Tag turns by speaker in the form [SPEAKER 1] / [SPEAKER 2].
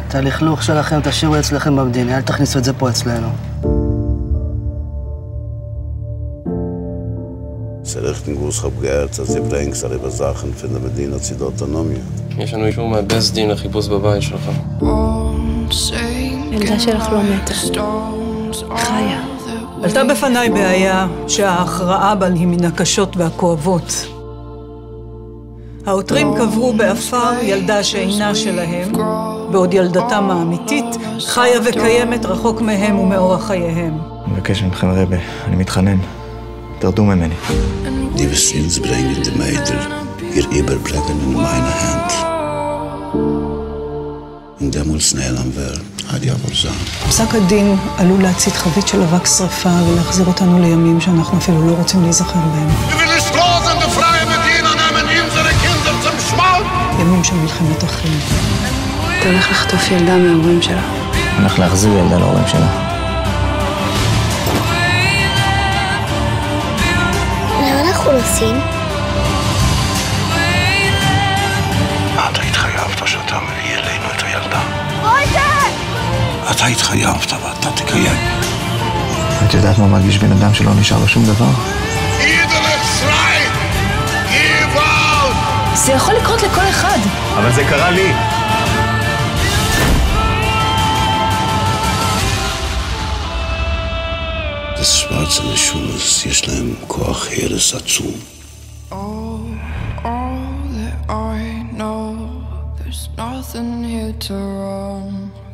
[SPEAKER 1] את הלכלוך שלכם תשאירו אצלכם במדינה, אל תכניסו את זה פה אצלנו.
[SPEAKER 2] Sie richten große Geld, dass sie bringen selber Sachen für die Medina zu der Autonomie.
[SPEAKER 3] יש לנו אישור מהבית דין לחיפוש בבית שלך.
[SPEAKER 4] ילדה שלך לא מתה. חיה.
[SPEAKER 5] עלתה בפניי בעיה שההכרעה בה היא מן הקשות והכואבות. העותרים קברו באפר ילדה שאינה שלהם, בעוד ילדתם האמיתית חיה וקיימת רחוק מהם ומאורח חייהם.
[SPEAKER 6] אני מבקש ממכם רבי, אני מתחנן. תרדו ממני.
[SPEAKER 2] Die wissen, sie bringen die Mädel ihr Überbringen in meine Hand. Und der muss nehlen werden, hat ja wohl sein.
[SPEAKER 5] פסק הדין עלול להצית חבית של אבק שרפה ולהחזיר אותנו לימים שאנחנו אפילו לא רוצים להיזכר בהם. ימים של מלחמת אחים.
[SPEAKER 4] אתה הולך לחטוף ילדה מההורים שלה.
[SPEAKER 6] אני הולך להחזיר ילדה להורים שלה.
[SPEAKER 7] אנחנו נוסעים.
[SPEAKER 2] אתה התחייבת שאתה מביא אלינו את הילדה.
[SPEAKER 7] רויטה!
[SPEAKER 2] אתה התחייבת ואתה תקיים.
[SPEAKER 6] את יודעת מה מרגיש בן אדם שלא נשאר לו שום דבר?
[SPEAKER 4] זה יכול לקרות לכל אחד.
[SPEAKER 6] אבל זה קרה לי.
[SPEAKER 2] Das schwarze Mischus, יש להם כוח הרס עצום.
[SPEAKER 8] All that I know, there's nothing here to run.